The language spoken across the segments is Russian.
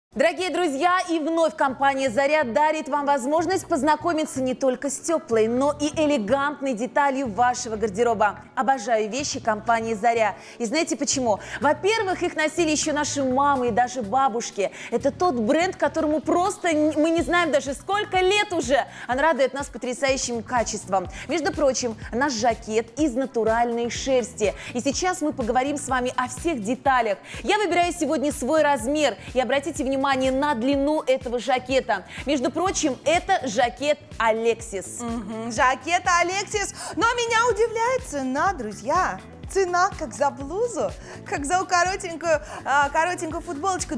Дорогие друзья, и вновь компания «Заря» дарит вам возможность познакомиться не только с теплой, но и элегантной деталью вашего гардероба. Обожаю вещи компании «Заря». И знаете почему? Во-первых, их носили еще наши мамы и даже бабушки. Это тот бренд, которому просто мы не знаем даже сколько лет уже. Он радует нас потрясающим качеством. Между прочим, наш жакет из натуральной шерсти. И сейчас мы поговорим с вами о всех деталях. Я выбираю сегодня свой размер. И обратите внимание на длину этого жакета. Между прочим, это жакет Alexis. Жакет Alexis. Но меня удивляет цена, друзья. Цена как за блузу, как за коротенькую футболочку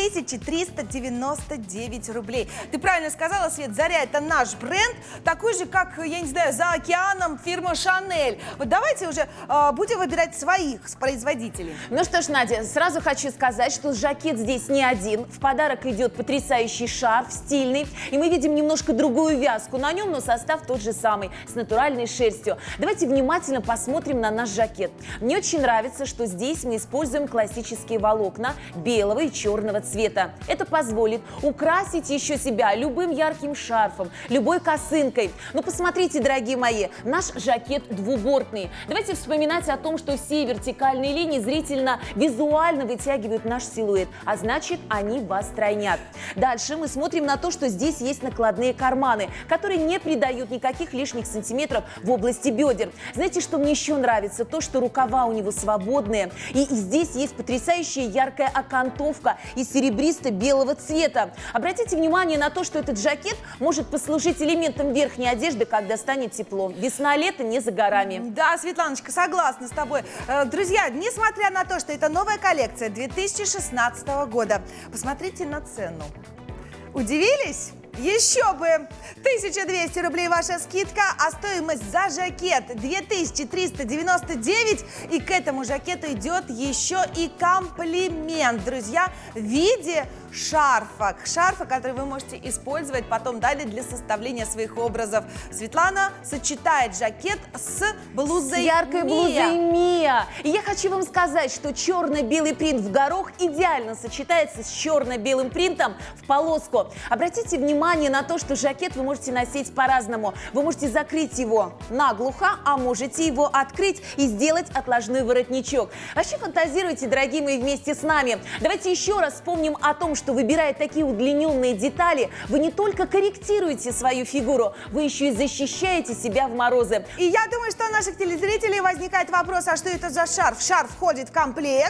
2399 рублей. Ты правильно сказала, Свет, Заря — это наш бренд, такой же, как, я не знаю, за океаном фирма Chanel. Вот давайте уже будем выбирать своих производителей. Ну что ж, Надя, сразу хочу сказать, что жакет здесь не один. В подарок идет потрясающий шарф, стильный. И мы видим немножко другую вязку на нем, но состав тот же самый, с натуральной шерстью. Давайте внимательно посмотрим на наш жакет. Мне очень нравится, что здесь мы используем классические волокна белого и черного цвета. Это позволит украсить еще себя любым ярким шарфом, любой косынкой. Но посмотрите, дорогие мои, наш жакет двубортный. Давайте вспоминать о том, что все вертикальные линии зрительно, визуально вытягивают наш силуэт, а значит, они вас стройнят. Дальше мы смотрим на то, что здесь есть накладные карманы, которые не придают никаких лишних сантиметров в области бедер. Знаете, что мне еще нравится? То, что рукава у него свободные. И здесь есть потрясающая яркая окантовка из серебристо-белого цвета. Обратите внимание на то, что этот жакет может послужить элементом верхней одежды, когда станет тепло. Весна-лето не за горами. Да, Светланочка, согласна с тобой. Друзья, несмотря на то, что это новая коллекция 2016 года, посмотрите на цену. Удивились? Еще бы! 1200 рублей ваша скидка, а стоимость за жакет 2399. И к этому жакету идет еще и комплимент, друзья, в виде шарфа. Шарфа, который вы можете использовать потом далее для составления своих образов. Светлана сочетает жакет с блузой С яркой блузой Мия. И я хочу вам сказать, что черно-белый принт в горох идеально сочетается с черно-белым принтом в полоску. Обратите внимание на то, что жакет вы можете носить по-разному. Вы можете закрыть его наглухо, а можете его открыть и сделать отложной воротничок. Вообще фантазируйте, дорогие мои, вместе с нами. Давайте еще раз вспомним о том, что, выбирая такие удлиненные детали, вы не только корректируете свою фигуру, вы еще и защищаете себя в морозы. И я думаю, что у наших телезрителей возникает вопрос, а что это за шарф? Шарф входит в комплект,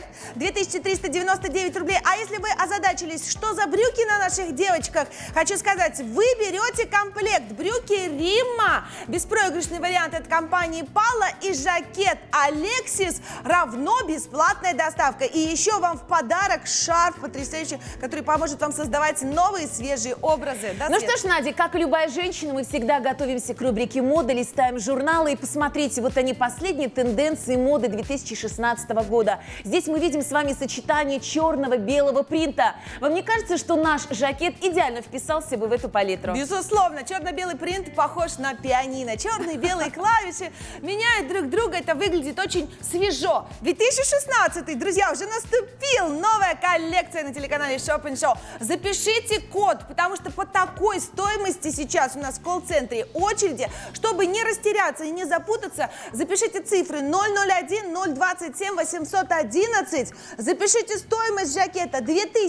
2399 рублей. А если вы озадачились, что за брюки на наших девочках, хочу сказать, вы берете комплект брюки Римма, беспроигрышный вариант от компании Пала, и жакет Alexis равно бесплатная доставка. И еще вам в подарок шарф потрясающий, который поможет вам создавать новые свежие образы. Да, ну что ж, Надя, как и любая женщина, мы всегда готовимся к рубрике моды, листаем журналы и посмотрите, вот они, последние тенденции моды 2016 года. Здесь мы видим с вами сочетание черного-белого принта. Вам не кажется, что наш жакет идеально вписался бы в эту палитру? Безусловно, черно-белый принт похож на пианино. Черные и белые клавиши меняют друг друга, это выглядит очень свежо. 2016, друзья, уже наступил, новая коллекция на телеканале Shop & Show. Запишите код, потому что по такой стоимости сейчас у нас в колл-центре очереди. Чтобы не растеряться и не запутаться, запишите цифры 001 027 811. Запишите стоимость жакета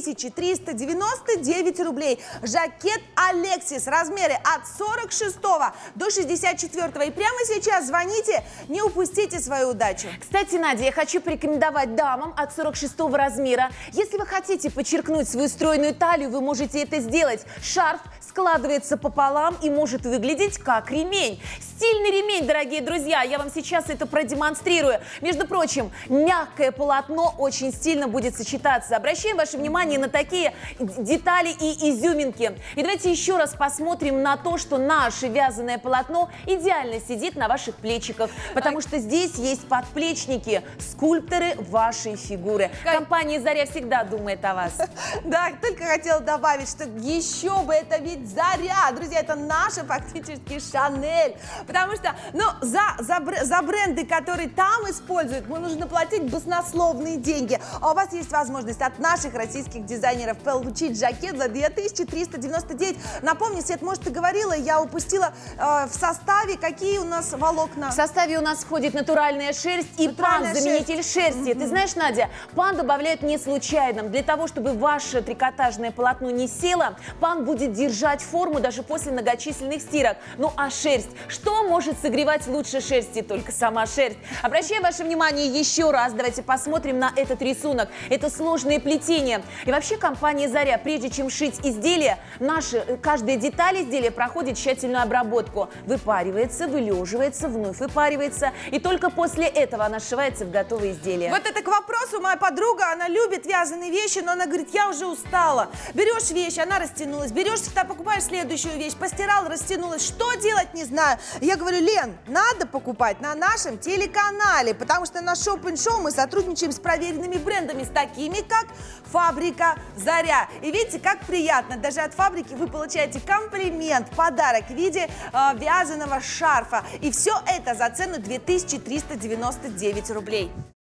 2399 рублей. Жакет Alexis, размеры от 46 до 64. И прямо сейчас звоните, не упустите свою удачу. Кстати, Надя, я хочу порекомендовать дамам от 46 размера. Если вы хотите подчеркнуть свою стройную талию, вы можете это сделать. Шарф складывается пополам и может выглядеть как ремень. Стильный ремень, дорогие друзья, я вам сейчас это продемонстрирую. Между прочим, мягкое полотно очень стильно будет сочетаться. Обращаем ваше внимание на такие детали и изюминки. И давайте еще раз посмотрим на то, что наше вязаное полотно идеально сидит на ваших плечиках, потому что здесь есть подплечники, скульпторы вашей фигуры. Компания «Заря» всегда думает о вас. Да, только хотела добавить, что еще бы это ведь Заря. Друзья, это наша фактически Шанель. Потому что, ну, за бренды, которые там используют, нужно платить баснословные деньги. А у вас есть возможность от наших российских дизайнеров получить жакет за 2399. Напомни, Свет, может, ты говорила, я упустила в составе, какие у нас волокна? В составе у нас входит натуральная шерсть и пан, заменитель шерсти. Ты знаешь, Надя, пан добавляют не случайно. Для того, чтобы ваше трикотажное полотно не село, пан будет держать форму даже после многочисленных стирок. Ну а шерсть? Что может согревать лучше шерсти? Только сама шерсть. Обращаю ваше внимание еще раз. Давайте посмотрим на этот рисунок. Это сложное плетение. И вообще компания Заря, прежде чем шить изделие, каждая деталь изделия проходит тщательную обработку. Выпаривается, вылеживается, вновь выпаривается. И только после этого она сшивается в готовое изделие. Вот это к вопросу. Моя подруга, она любит вязаные вещи, но она говорит, я уже устала. Берешь вещь, она растянулась. Берешь, покупаешь следующую вещь, постирал, растянулась. Что делать, не знаю. Я говорю, Лен, надо покупать на нашем телеканале, потому что на Шоп-н-Шоу мы сотрудничаем с проверенными брендами, с такими, как Фабрика Заря. И видите, как приятно. Даже от фабрики вы получаете комплимент, подарок в виде вязаного шарфа. И все это за цену 2399 рублей.